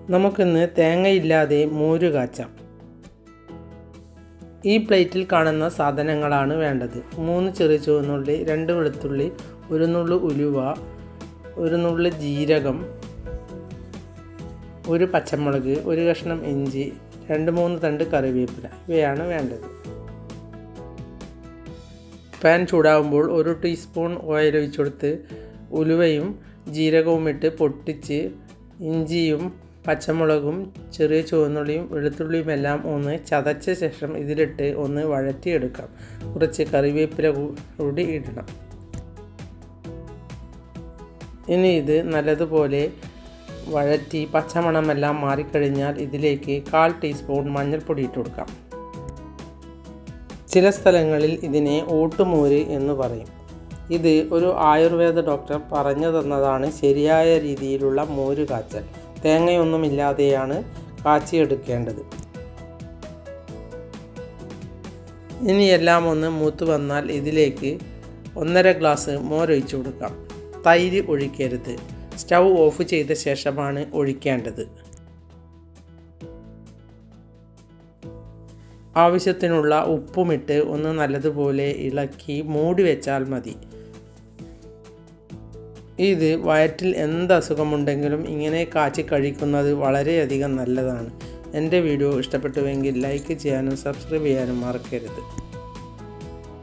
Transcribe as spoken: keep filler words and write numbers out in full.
നമുക്കിന്ന് തേങ്ങയില്ലാതെ മോര് കാച്ചാം. ഈ പ്ലേറ്റിൽ കാണുന്ന സാധനങ്ങളാണ് വേണ്ടത്. മൂന്ന് ചെറിയ ചുവന്നുള്ളി, രണ്ട് വെളുത്തുള്ളി, ഒരു നുള്ളു ഉലുവ, ഒരു നുള്ളു ജീരകം, ഒരു പച്ചമുളക്, ഒരു കഷ്ണം ഇഞ്ചി, രണ്ട് മൂന്ന് തണ്ട് കറിവേപ്പില ഇവയാണ് വേണ്ടത്. പാൻ ചൂടാകുമ്പോൾ ഒരു ടീസ്പൂൺ ഓയിൽ ഒഴിച്ചു കൊടുത്ത് ഉലുവയും ജീരകവും ഇട്ട് പൊട്ടിച്ച് ഇഞ്ചിയും പച്ചമുളകും ചെറിയ ചുവന്നുള്ളിയും വെളുത്തുള്ളിയും എല്ലാം ഒന്ന് ചതച്ച ശേഷം ഇതിലിട്ട് ഒന്ന് വഴറ്റിയെടുക്കാം. കുറച്ച് കറിവേപ്പില കൂടി ഇടണം. ഇനി ഇത് നല്ലതുപോലെ വഴറ്റി പച്ചമണമെല്ലാം മാറിക്കഴിഞ്ഞാൽ ഇതിലേക്ക് കാൽ ടീസ്പൂൺ മഞ്ഞൾപ്പൊടി ഇട്ട് കൊടുക്കാം. ചില സ്ഥലങ്ങളിൽ ഇതിനെ ഓട്ടുമോര് എന്ന് പറയും. ഇത് ഒരു ആയുർവേദ ഡോക്ടർ പറഞ്ഞു തന്നതാണ് ശരിയായ രീതിയിലുള്ള മോര് കാച്ചൽ. തേങ്ങയൊന്നുമില്ലാതെയാണ് കാച്ചിയെടുക്കേണ്ടത്. ഇനി എല്ലാം ഒന്ന് മൂത്ത് വന്നാൽ ഇതിലേക്ക് ഒന്നര ഗ്ലാസ് മോരൊഴിച്ചു കൊടുക്കാം. തൈര് ഒഴിക്കരുത്. സ്റ്റൗ ഓഫ് ചെയ്ത ശേഷമാണ് ഒഴിക്കേണ്ടത്. ആവശ്യത്തിനുള്ള ഉപ്പുമിട്ട് ഒന്ന് നല്ലതുപോലെ ഇളക്കി മൂടി വെച്ചാൽ മതി. ഇത് വയറ്റിൽ എന്ത് അസുഖമുണ്ടെങ്കിലും ഇങ്ങനെ കാച്ചി കഴിക്കുന്നത് വളരെയധികം നല്ലതാണ്. എൻ്റെ വീഡിയോ ഇഷ്ടപ്പെട്ടുവെങ്കിൽ ലൈക്ക് ചെയ്യാനും സബ്സ്ക്രൈബ് ചെയ്യാനും മറക്കരുത്.